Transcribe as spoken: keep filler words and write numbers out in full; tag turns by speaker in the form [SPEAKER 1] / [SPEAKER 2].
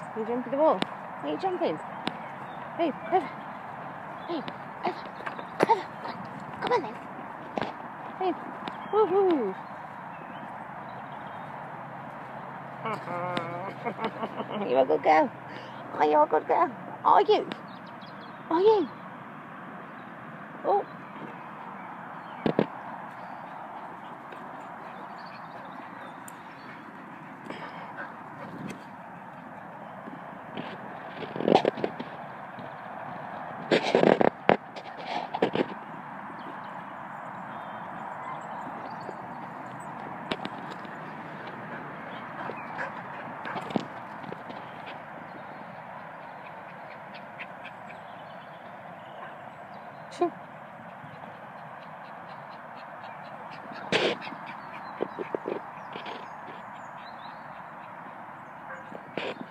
[SPEAKER 1] Are you jumping the wall? Are you jumping? Hey, over. Hey, over. Over. Come on then. Hey, woohoo. You're a good girl. Are you a good girl? Are you? Are you? Oh. Sure.